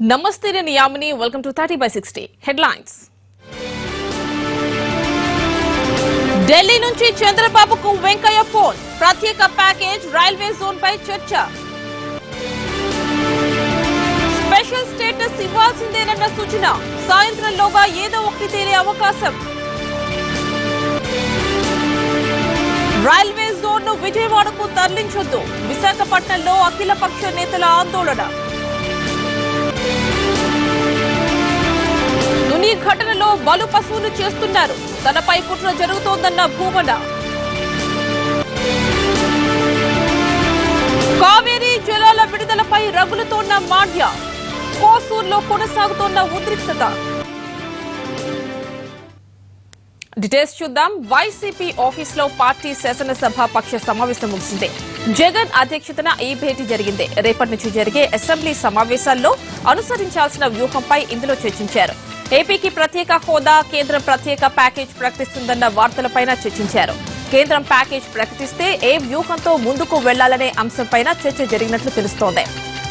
Namaste, నేను Yamini. Welcome to 30/60 headlines. Delhi నుంచి చంద్రబాబుకు వెంకయ్య ఫోన్. ప్రత్యేక ప్యాకేజ్ రైల్వే జోన్ పై చర్చ. స్పెషల్ స్టేటస్ ఇవ్వాల్సిందేనన్న సూచన. సాయంత్రంలోగా ఏదో ఒకటి తేలే అవకాశం. రైల్వే జోన్ ను విజయవాడకు తరలించొద్దు. విశాఖపట్నంలో అఖిలపక్ష నేతల ఆందోళన. తుని ఘటనలో బలు పశువులు చేస్తున్నారు. తనపై కుట్ర జరుగుతోందన్న భూమన. కావేరీ జలాల విడుదలపై రగులుతోన్న మాండ్య. కోసూరులో కొనసాగుతోన్న ఉద్రిక్తత. డీటెయిల్స్ చూద్దాం. వైసీపీ ఆఫీస్ లో పార్టీ శాసనసభ పక్ష సమావేశం ముగిసింది. జగన్ అధ్యక్షతన ఈ భేటీ జరిగింది. రేపటి నుంచి జరిగే అసెంబ్లీ సమావేశాల్లో అనుసరించాల్సిన వ్యూహంపై ఇందులో చర్చించారు. ఏపీకి ప్రత్యేక హోదా, కేంద్రం ప్రత్యేక ప్యాకేజ్ ప్రకటిస్తుందన్న వార్తలపైన చర్చించారు. కేంద్రం ప్యాకేజ్ ప్రకటిస్తే ఏ వ్యూహంతో ముందుకు వెళ్లాలనే అంశంపైన చర్చ జరిగినట్లు తెలుస్తోంది.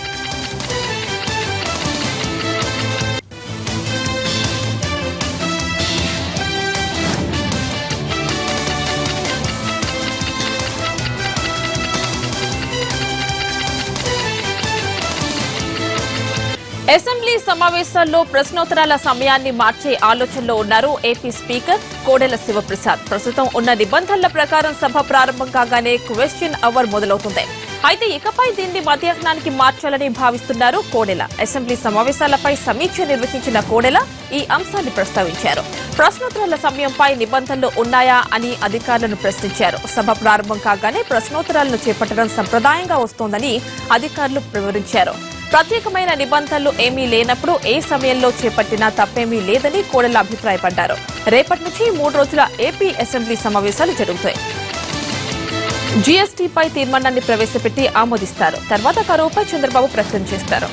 అసెంబ్లీ సమావేశాల్లో ప్రశ్నోత్తరాల సమయాన్ని మార్చే ఆలోచనలో ఉన్నారు ఏపీ స్పీకర్ కోడెల శివప్రసాద్. ప్రస్తుతం ఉన్న నిబంధనల ప్రకారం సభ ప్రారంభం కాగానే క్వశ్చన్ అవర్ మొదలవుతుంది. అయితే ఇకపై దీన్ని మధ్యాహ్నానికి మార్చాలని భావిస్తున్నారు కోడెల. అసెంబ్లీ సమావేశాలపై సమీక్ష నిర్వహించిన కోడెల ఈ అంశాన్ని ప్రస్తావించారు. ప్రశ్నోత్తరాల సమయంపై నిబంధనలు ఉన్నాయా అని అధికారులను ప్రశ్నించారు. సభ ప్రారంభం కాగానే ప్రశ్నోత్తరాలను చేపట్టడం సంప్రదాయంగా వస్తోందని అధికారులు వివరించారు. ప్రత్యేకమైన నిబంధనలు ఏమీ లేనప్పుడు ఏ సమయంలో చేపట్టినా తప్పేమీ లేదని కోడెల అభిప్రాయపడ్డారు. రేపటి నుంచి 3 రోజుల ఏపీ అసెంబ్లీ సమావేశాలు జరుగుతాయి. జీఎస్టీపై తీర్మానాన్ని ప్రవేశపెట్టి ఆమోదిస్తారు. తర్వాత కరువుపై చంద్రబాబు ప్రకటన చేస్తారు.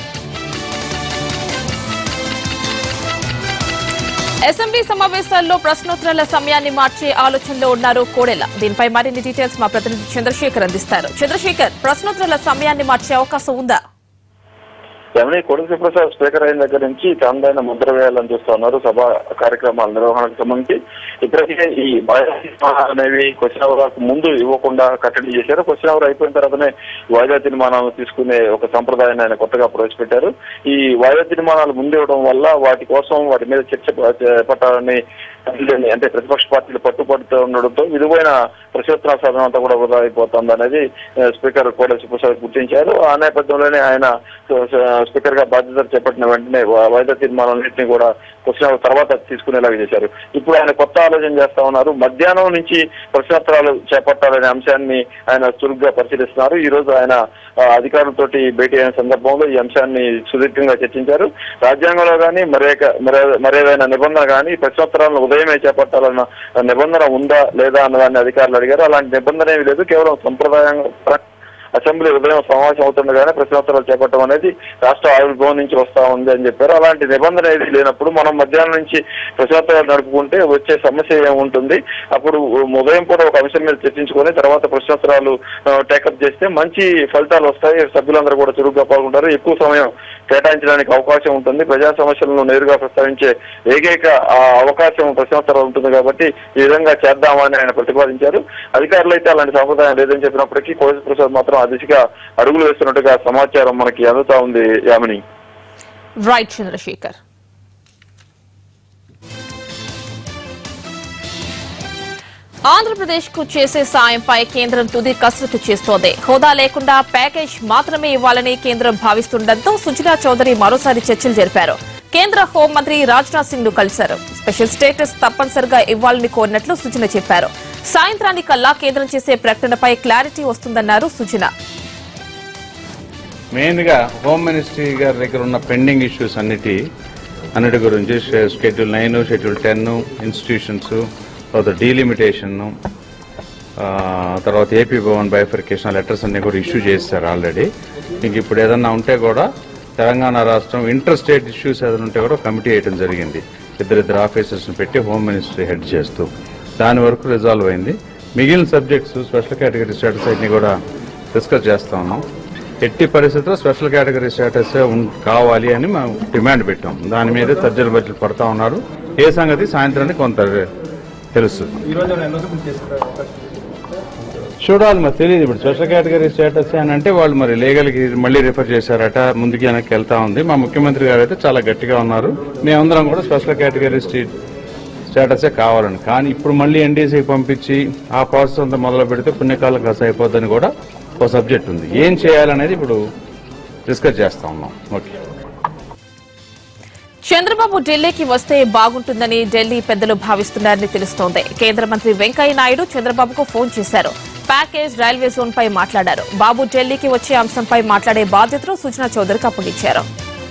అసెంబ్లీ సమావేశాల్లో ప్రశ్నోత్తరాల సమయాన్ని మార్చే ఆలోచనలో ఉన్నారు కోడెల. దీనిపై మరిన్ని డీటెయిల్స్ మా ప్రతినిధి చంద్రశేఖర్ అందిస్తారు. చంద్రశేఖర్, ప్రశ్నోత్తరాల సమయాన్ని మార్చే అవకాశం ఉందా? కోడెల శివప్రసాద్ స్పీకర్ అయిన దగ్గర నుంచి తనదైన ముద్ర వేయాలని చూస్తా ఉన్నారు. సభ కార్యక్రమాల నిర్వహణకు సంబంధించి ఇప్పటికే ఈ అనేవి క్వశ్చన్ అవర్ ముందు ఇవ్వకుండా కట్టడి చేశారు. క్వశ్చన్ అవర్ అయిపోయిన తర్వాతనే వాయిదా తీర్మానాలు తీసుకునే ఒక సంప్రదాయాన్ని ఆయన కొత్తగా ప్రవేశపెట్టారు. ఈ వాయిదా తీర్మానాలు ముందు ఇవ్వడం వల్ల వాటి మీద చర్చ చేపట్టాలని అంటే ప్రతిపక్ష పార్టీలు పట్టుపడుతూ ఉండడంతో విలువైన ప్రశ్నోత్తరాల సాధనం అంతా కూడా వృధా అయిపోతుంది అనేది స్పీకర్ కోడెల శివప్రసాద్ గుర్తించారు. ఆ నేపథ్యంలోనే ఆయన స్పీకర్ గా బాధ్యతలు చేపట్టిన వెంటనే వాయిదా తీర్మానాలన్నింటినీ కూడా క్వశ్చన్ తర్వాత తీసుకునేలాగా చేశారు. ఇప్పుడు ఆయన కొత్త ఆలోచన చేస్తా ఉన్నారు. మధ్యాహ్నం నుంచి ప్రశ్నోత్తరాలు చేపట్టాలనే అంశాన్ని ఆయన చురుగ్గా పరిశీలిస్తున్నారు. ఈ రోజు ఆయన అధికారులతోటి భేటీ అయిన సందర్భంలో ఈ అంశాన్ని సుదీర్ఘంగా చర్చించారు. రాజ్యాంగంలో కానీ మరేదైనా నిబంధన కానీ ప్రశ్నోత్తరాలను ఉదయమే చేపట్టాలన్న నిబంధన ఉందా లేదా అన్నదాన్ని అధికారులు అడిగారు. అలాంటి నిబంధన ఏమీ లేదు. కేవలం సంప్రదాయంగా అసెంబ్లీ ఉదయం సమావేశం అవుతుండగానే ప్రశ్నోత్తరాలు చేపట్టడం అనేది రాష్ట్ర ఆవిర్భావం నుంచి వస్తా ఉంది అని చెప్పారు. అలాంటి నిబంధన ఏది లేనప్పుడు మనం మధ్యాహ్నం నుంచి ప్రశ్నోత్తరాలు నడుపుకుంటే వచ్చే సమస్య ఏముంటుంది? అప్పుడు ఉదయం కూడా ఒక అంశం మీద చర్చించుకొని తర్వాత ప్రశ్నోత్తరాలు టేకప్ చేస్తే మంచి ఫలితాలు వస్తాయి. సభ్యులందరూ కూడా చురుగ్గా పాల్గొంటారు. ఎక్కువ సమయం కేటాయించడానికి అవకాశం ఉంటుంది. ప్రజా సమస్యలను నేరుగా ప్రస్తావించే ఏకైక అవకాశం ప్రశ్నోత్తరాలు ఉంటుంది. కాబట్టి ఈ విధంగా చేద్దామని ఆయన ప్రతిపాదించారు. అధికారులు అయితే అలాంటి సంప్రదాయం లేదని చెప్పినప్పటికీ కోడెల ప్రసాద్ మాత్రం ఆ దిశగా అడుగులు వేస్తున్నట్టుగా సమాచారం మనకి అందుతా ఉంది. యామిని. రైట్ చంద్రశేఖర్. ఆంధ్రప్రదేశ్ కు చేసే సాయంపై కేంద్రం తుది కసరత్తు చేస్తోంది. హోదా లేకుండా ప్యాకేజ్ మాత్రమే ఇవ్వాలని కేంద్రం భావిస్తుండటంతో సుజనా చౌదరి మరోసారి చర్చలు జరిపారు. కేంద్ర హోంమంత్రి రాజ్నాథ్ సింగ్ ను కలిశారు. స్పెషల్ స్టేటస్ తప్పనిసరిగా ఇవ్వాలని కోరినట్లు సుజన చెప్పారు. సాయంత్రానికల్లా కేంద్రం చేసే ప్రకటనపై క్లారిటీ వస్తుందన్నారు సుజన. మెయిన్ గా హోమ్ మినిస్ట్రీ గారి దగ్గర ఉన్న పెండింగ్ ఇష్యూస్ అన్నిటి గురించి షెడ్యూల్ 9, షెడ్యూల్ 10, ఇన్స్టిట్యూషన్స్, తర్వాత డీలిమిటేషన్, తర్వాత ఏపీ భవన్ బైఫర్కేషన్ లెటర్స్ అన్ని కూడా ఇష్యూ చేస్తారు ఆల్రెడీ. ఇంక ఇప్పుడు ఏదన్నా ఉంటే కూడా తెలంగాణ రాష్ట్రం ఇంటర్ స్టేట్ ఇష్యూస్ ఏదైనా ఉంటే కూడా కమిటీ వేయడం జరిగింది. ఇద్దరు ఆఫీసర్స్ పెట్టి హోమ్ మినిస్ట్రీ హెడ్ చేస్తూ దాని వరకు రిజాల్వ్ అయింది. మిగిలిన సబ్జెక్ట్స్ స్పెషల్ కేటగిరీ స్టేటస్ అన్ని కూడా డిస్కస్ చేస్తా ఉన్నాం. ఎట్టి పరిస్థితుల్లో స్పెషల్ కేటగిరీ స్టేటస్ కావాలి అని మేము డిమాండ్ పెట్టాం. దాని మీద తర్జన బడ్జెట్ పడతా ఉన్నారు. ఏ సంగతి సాయంత్రానికి కొంత తెలుస్తుంది. చూడాలి, మరి తెలియదు. ఇప్పుడు స్పెషల్ కేటగిరీ స్టేటస్ అని అంటే వాళ్ళు మరి లీగల్కి మళ్ళీ రిఫర్ చేశారట, ముందుకి వెనక్కి వెళ్తా ఉంది. మా ముఖ్యమంత్రి గారు అయితే చాలా గట్టిగా ఉన్నారు, మేమందరం కూడా స్పెషల్ కేటగిరీ స్టేటసే కావాలని. కానీ ఇప్పుడు మళ్ళీ ఎన్డీసీకి పంపించి ఆ ప్రాసెస్ అంతా మొదలు పెడితే పుణ్యకాలం కాస్త అయిపోద్దని కూడా ఒక సబ్జెక్ట్ ఉంది. ఏం చేయాలనేది ఇప్పుడు డిస్కస్ చేస్తా ఉన్నాం. ఓకే. చంద్రబాబు ఢిల్లీకి వస్తే బాగుంటుందని ఢిల్లీ పెద్దలు భావిస్తున్నారని తెలుస్తోంది. కేంద్ర మంత్రి వెంకయ్య నాయుడు చంద్రబాబుకు ఫోన్ చేశారు. ప్యాకేజ్ రైల్వే జోన్ పై మాట్లాడారు. బాబు ఢిల్లీకి వచ్చే అంశంపై మాట్లాడే బాధ్యతను సుజనా చౌదరికి అప్పగించారు.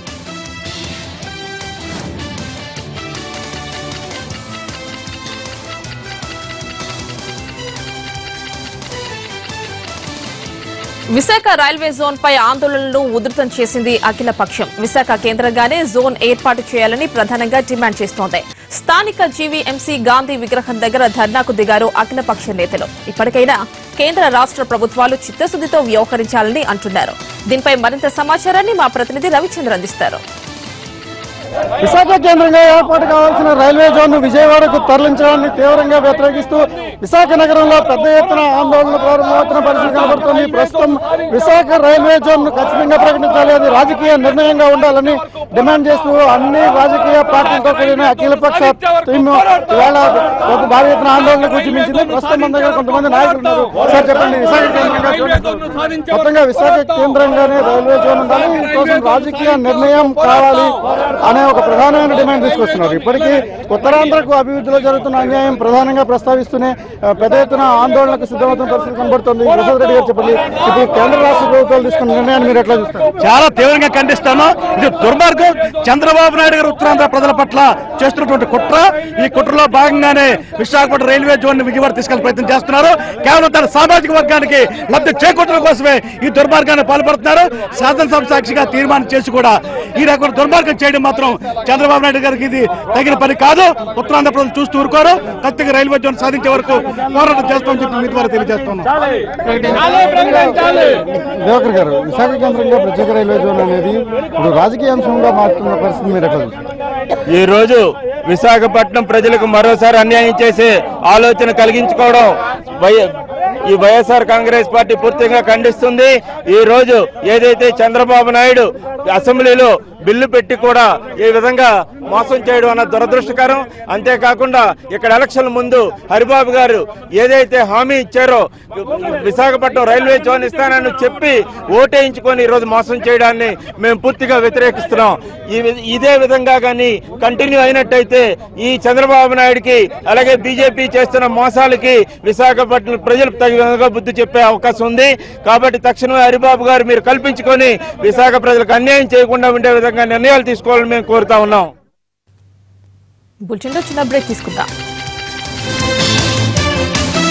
విశాఖ రైల్వే జోన్ పై ఆందోళనలు ఉధృతం చేసింది అఖిలపక్షం. విశాఖ కేంద్రంగానే జోన్ ఏర్పాటు చేయాలని ప్రధానంగా డిమాండ్ చేస్తోంది. స్థానిక జీవీఎంసీ గాంధీ విగ్రహం దగ్గర ధర్నాకు దిగారు అఖిలపక్ష నేతలు. ఇప్పటికైనా కేంద్ర రాష్ట్ర ప్రభుత్వాలు చిత్తశుద్దితో వ్యవహరించాలని అంటున్నారు. దీనిపై మరింత సమాచారాన్ని మా ప్రతినిధి రవిచంద్ర అందిస్తారు. విశాఖ కేంద్రంగా ఏర్పాటు కావాల్సిన రైల్వే జోన్ విజయవాడకు తరలించడాన్ని తీవ్రంగా వ్యతిరేకిస్తూ విశాఖ నగరంలో పెద్ద ఎత్తున ఆందోళన ప్రారంభమవుతున్న పరిస్థితి కనబడుతుంది. ప్రస్తుతం విశాఖ రైల్వే జోన్ ఖచ్చితంగా ప్రకటించాలి, అది రాజకీయ నిర్ణయంగా ఉండాలని డిమాండ్ చేస్తూ అన్ని రాజకీయ పార్టీలతో కూడిన అఖిలపక్ష టీమ్ ఇవాళ ఒక భారీ ఎత్తున ఆందోళనకు ఉద్యమించింది. ప్రస్తుతం మన దగ్గర కొంతమంది నాయకులు ఉన్నారు. సార్ చెప్పండి, విశాఖ కేంద్రంగా మొత్తంగా విశాఖ కేంద్రంగానే రైల్వే జోన్ ఉండాలి, ఇందుకోసం రాజకీయ నిర్ణయం కావాలి అనే ఒక ప్రధానమైన డిమాండ్ తీసుకొస్తున్నారు. ఇప్పటికీ ఉత్తరాంధ్రకు అభివృద్ధిలో జరుగుతున్న అన్యాయం ప్రధానంగా ప్రస్తావిస్తూనే పెద్ద ఎత్తున ఆందోళనకు సిద్ధమవుతున్న పరిస్థితి కనబడుతుంది. ప్రసాద్ రెడ్డి గారు చెప్పండి, ఇప్పుడు కేంద్ర రాష్ట్ర ప్రభుత్వాలు తీసుకున్న నిర్ణయాన్ని మీరు ఎట్లా చూస్తారు? చాలా తీవ్రంగా ఖండిస్తాను. ఇది దుర్మార్గం. చంద్రబాబు నాయుడు గారు ఉత్తరాంధ్ర ప్రజల పట్ల చేస్తున్నటువంటి కుట్ర. ఈ కుట్రలో భాగంగానే విశాఖపట్నం రైల్వే జోన్ ని విజయవాడ తీసుకెళ్లే ప్రయత్నం చేస్తున్నారు. కేవలం తన సామాజిక వర్గానికి లబ్ధి చేకూర్చడం కోసమే ఈ దుర్మార్గాన్ని పాల్పడుతున్నారు. శాసనసభ సాక్షిగా తీర్మానం చేసి కూడా ఈ రకమైన దుర్మార్గం చేయడం మాత్రం చంద్రబాబు నాయుడు గారికి ఇది తగిన పని కాదు. ఉత్తరాంధ్ర ప్రజలు చూస్తూ ఊరుకోరు. ఖచ్చితంగా రైల్వే జోన్ సాధించే వరకు పోరాటం చేస్తామని చెప్పి మీ ద్వారా తెలియజేస్తున్నాం. దేవకర్ గారు, విశాఖ కేంద్రంగా ప్రత్యేక రైల్వే జోన్ అనేది ఇప్పుడు రాజకీయ అంశంగా మారుతున్న పరిస్థితి మీరు ఎట్లా చూస్తారు? ఈ రోజు విశాఖపట్నం ప్రజలకు మరోసారి అన్యాయం చేసే ఆలోచన కలిగించుకోవడం ఈ వైఎస్ఆర్ కాంగ్రెస్ పార్టీ పూర్తిగా ఖండిస్తుంది. ఈ రోజు ఏదైతే చంద్రబాబు నాయుడు అసెంబ్లీలో బిల్లు పెట్టి కూడా ఈ విధంగా మోసం చేయడం అన్న దురదృష్టకరం. అంతేకాకుండా ఇక్కడ ఎలక్షన్ ముందు హరిబాబు గారు ఏదైతే హామీ ఇచ్చారో విశాఖపట్నం రైల్వే జోన్ ఇస్తానని చెప్పి ఓటేయించుకొని ఈరోజు మోసం చేయడాన్ని మేము పూర్తిగా వ్యతిరేకిస్తున్నాం. ఇదే విధంగా కానీ కంటిన్యూ అయినట్టయితే ఈ చంద్రబాబు నాయుడికి అలాగే బీజేపీ చేస్తున్న మోసాలకి విశాఖపట్నం ప్రజలు తగిన విధంగా బుద్ధి చెప్పే అవకాశం ఉంది. కాబట్టి తక్షణమే హరిబాబు గారు మీరు కల్పించుకొని విశాఖ ప్రజలకు అన్యాయం చేయకుండా ఉండే విధంగా నిర్ణయాలు తీసుకోవాలని మేము కోరుతా ఉన్నాం. బులెటిన్లో చిన్న బ్రేక్ తీసుకుందాం.